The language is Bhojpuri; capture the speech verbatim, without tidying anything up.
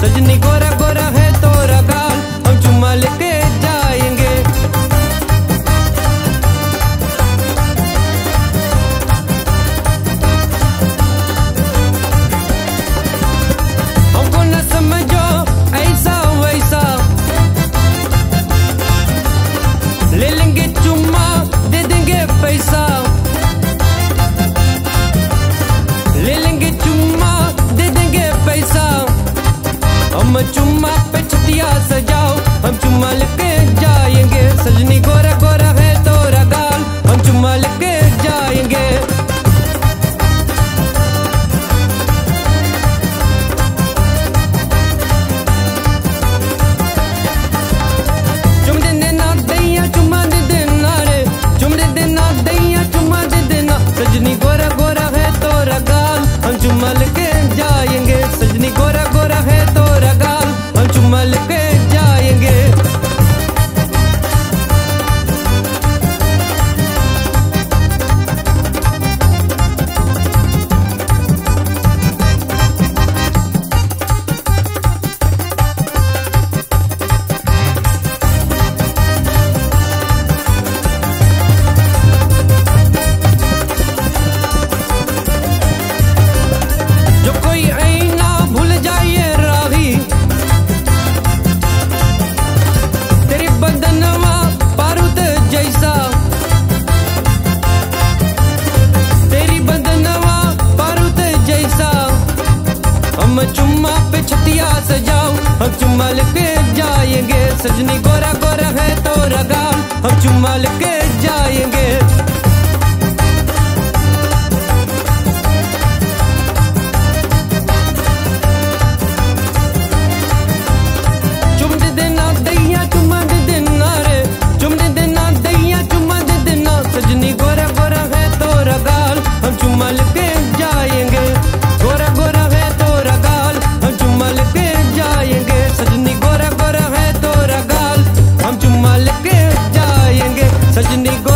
सजनी गोरा गोरा है तोरा गाल, हम चुम्मा लेके जाएंगे। हमको न समझो ऐसा वैसा, ले लेंगे चुम्मा दे देंगे पैसा, ले लेंगे चुम्मा दे देंगे पैसा। हम चुम्मा पे छतिया सजाओ, हम चुम्मा लेके जाएंगे। सजनी गोरा गोरा है तोरा गाल, हम चुम्मा लेके जाएंगे। चुम दे देना दैया चुम्मा दे देना रे, चुम दे देना दैया चुम्मा दे देना। सजनी गोरा गोरा है तोरा गाल, हम चुम्मा लेके जाएंगे। सजनी गोरा गोरा है तोरा गाल, हम चुम्मा लेके जाएंगे। जो कोई आईना भूल जाइए राही, तेरी बदनवा बारूद जैसा, तेरी बदनवा बारूद जैसा। हम चुम्मा पे छतिया सजाओ, हम चुम्मा लेके जाएंगे। सजनी गोरा गोरा है तोरा गाल, हम चुम्मा लेके जाएंगे। चुम दे देना दैया चुम्मा दे देना रे, चुम दे देना दैया चुम्मा दे देना। सजनी गोरा गोरा है तोरा गाल, हम चुम्मा लेके जाएंगे। गोरा गोरा है तोरा गाल, हम चुम्मा लेके जाएंगे। सजनी गोरा गोरा है तोरा गाल, हम चुम्मा लेके जाएंगे। सजनी